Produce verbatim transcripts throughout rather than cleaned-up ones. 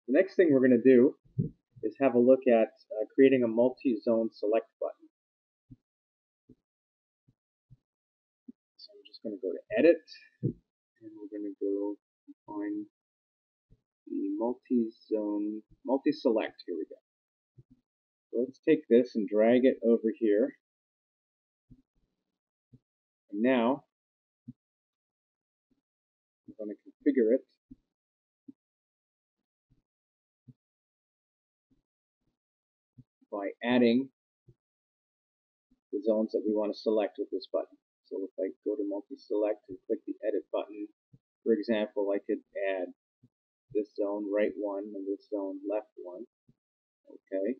The next thing we're going to do is have a look at uh, creating a multi-zone select button. So I'm just going to go to Edit, and we're going to go find the multi-zone, multi-select. Here we go. So let's take this and drag it over here. And now I'm going to configure it by adding the zones that we want to select with this button. So if I go to multi-select and click the edit button, for example, I could add this zone right one and this zone left one. Okay.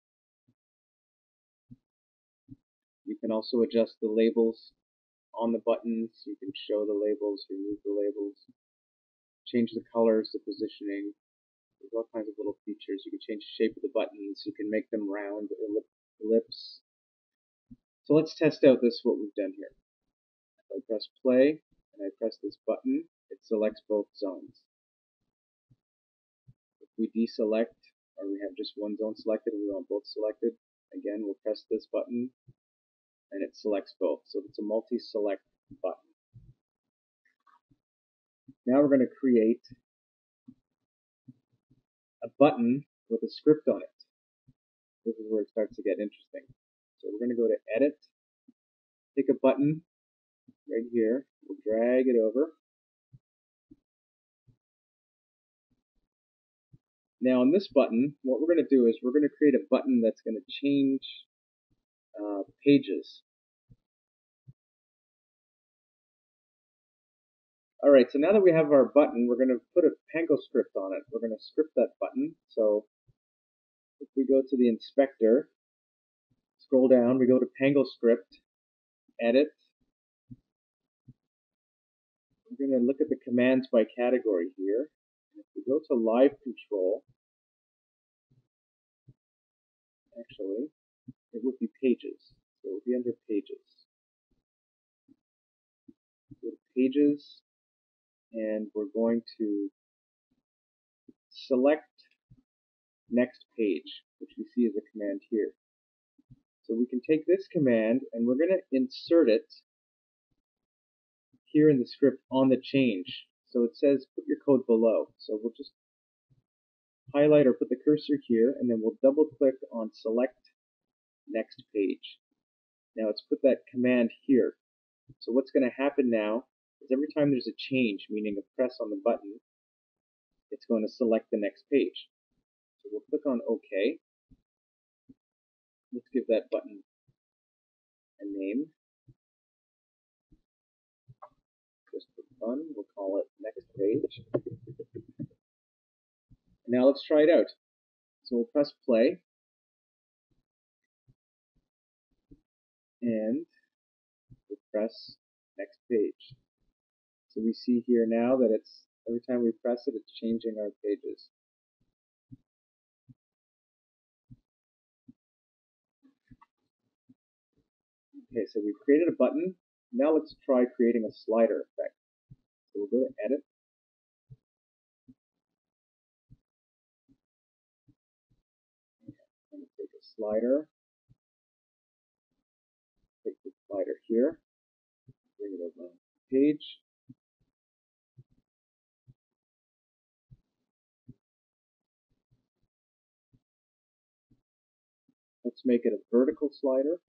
You can also adjust the labels on the buttons. You can show the labels, remove the labels, change the colors, the positioning. There's all kinds of little features. You can change the shape of the buttons. You can make them round or ellipse. So let's test out this, what we've done here. If I press play and I press this button, it selects both zones. If we deselect, or we have just one zone selected and we want both selected, again we'll press this button and it selects both. So it's a multi-select button. Now we're going to create a button with a script on it. This is where it starts to get interesting. So we're going to go to Edit, pick a button right here, we'll drag it over. Now on this button, what we're going to do is we're going to create a button that's going to change uh, pages. Alright, so now that we have our button, we're going to put a Pangolin script on it. We're going to script that button. So if we go to the inspector, scroll down, we go to Pangolin script, edit. We're going to look at the commands by category here. If we go to live control, actually, it would be pages. So it would be under pages. Go to pages, and we're going to select next page, which we see as a command here. So we can take this command and we're going to insert it here in the script on the change. So it says put your code below. So we'll just highlight or put the cursor here, and then we'll double click on select next page. Now let's put that command here. So what's going to happen now is every time there's a change, meaning a press on the button, it's going to select the next page. So we'll click on OK. Let's give that button a name. Just for fun, we'll call it next page. Now let's try it out. So we'll press play. And we'll press next page. So we see here now that it's, every time we press it, it's changing our pages. Okay, so we've created a button. Now let's try creating a slider effect. So we'll go to Edit. I'm going to take a slider. Take the slider here. Bring it over on the page. Let's make it a vertical slider.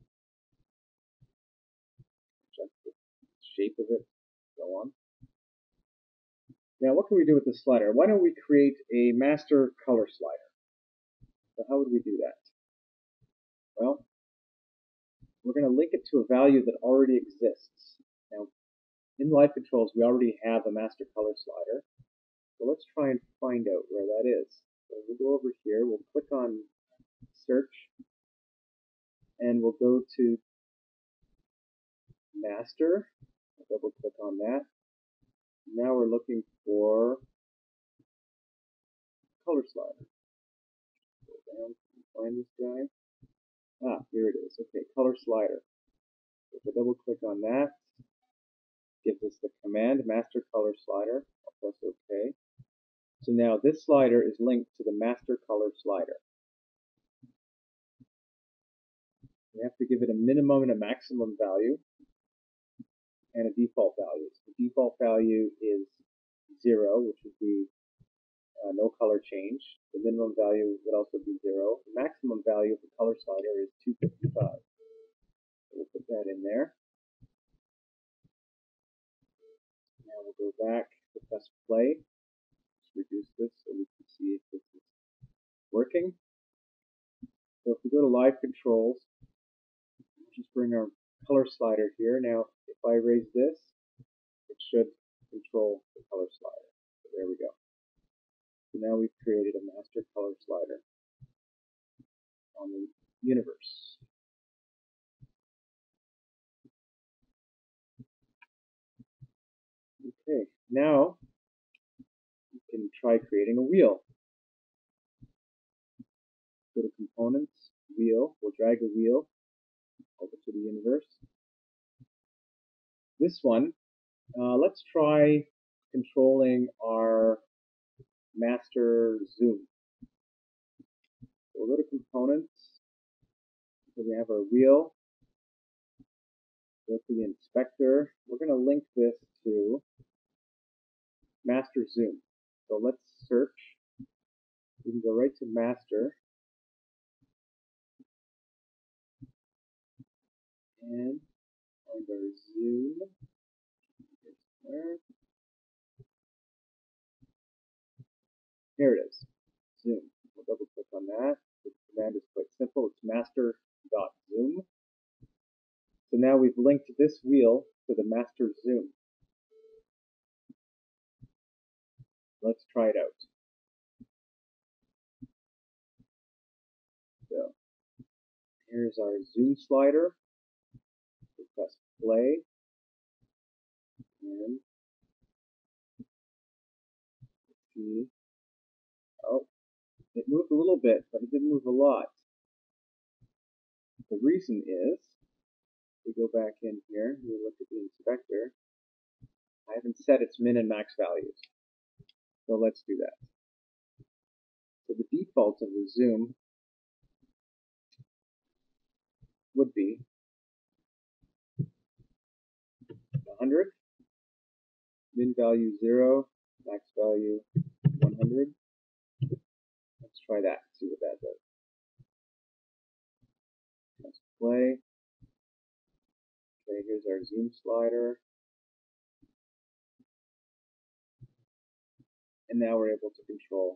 Adjust the shape of it, so on. Now what can we do with this slider? Why don't we create a master color slider? So how would we do that? Well, we're going to link it to a value that already exists. Now, in Live Controls, we already have a master color slider. So let's try and find out where that is. So we'll go over here, we'll click on Search, and we'll go to Master. I'll double click on that. Now we're looking for color slider. Go down and find this guy. Ah, here it is. Okay, color slider. So if I double click on that, gives us the command master color slider. I'll press OK. So now this slider is linked to the master color slider. We have to give it a minimum and a maximum value and a default value. So the default value is zero, which would be uh, no color change. The minimum value would also be zero. The maximum value of the color slider is two fifty-five. So we'll put that in there. Now we'll go back to press play. Just reduce this so we can see if this is working. So if we go to live controls, we'll just bring our color slider here. Now if I raise this, it should control the color slider. So there we go. So now we've created a master color slider on the universe. Okay, now we can try creating a wheel. Go to components, wheel. We'll drag a wheel over to the universe. This one, uh, let's try controlling our master zoom. We'll go to components. So we have our wheel. Go to the inspector. We're going to link this to master zoom. So let's search. We can go right to master. And find our zoom. Where? Here it is. Zoom. We'll double click on that. The command is quite simple. It's master.zoom. So now we've linked this wheel to the master zoom. Let's try it out. So here's our zoom slider. We press play. And see. Oh, it moved a little bit, but it didn't move a lot. The reason is, we go back in here, we look at the inspector. I haven't set its min and max values. So let's do that. So the default of the zoom would be one hundred, min value zero, max value one hundred. Let's try that, see what that does. Let's play. Okay, here's our zoom slider. And now we're able to control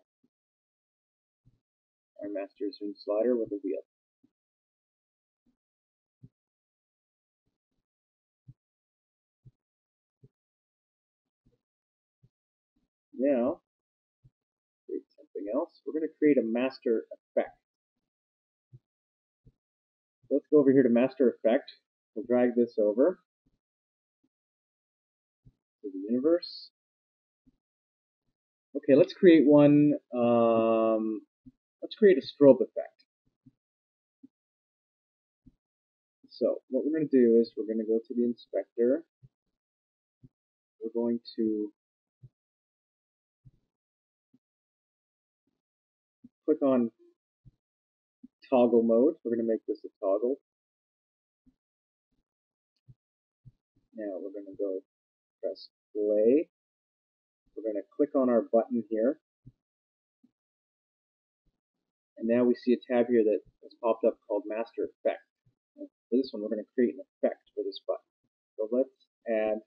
our master zoom slider with a wheel. Now, create something else. We're going to create a master effect. Let's go over here to master effect. We'll drag this over to the universe. Okay, let's create one. Um, let's create a strobe effect. So what we're going to do is we're going to go to the inspector. We're going to click on toggle mode. We're going to make this a toggle. Now we're going to go press play. We're going to click on our button here. And now we see a tab here that has popped up called Master Effect. And for this one, we're going to create an effect for this button. So let's add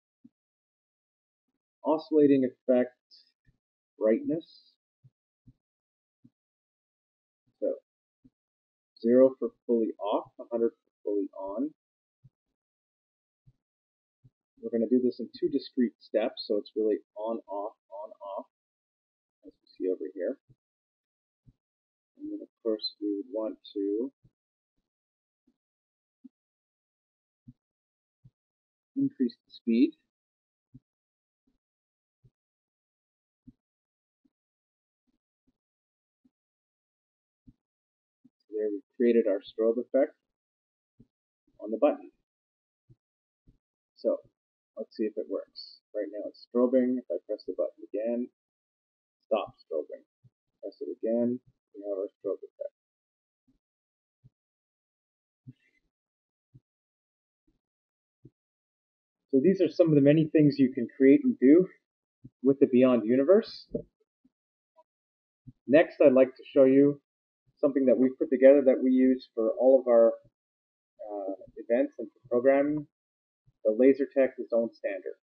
Oscillating Effect brightness. So zero for fully off, one hundred for fully on. We're going to do this in two discrete steps, so it's really on, off, on, off, as we see over here. And then, of course, we would want to increase the speed. So there we've created our strobe effect on the button. So let's see if it works. Right now it's strobing. If I press the button again, Stop strobing. Press it again. We have our strobe effect. So these are some of the many things you can create and do with the Beyond universe. Next, I'd like to show you something that we've put together that we use for all of our uh, events and for programming, the LaserTech Zone Standard.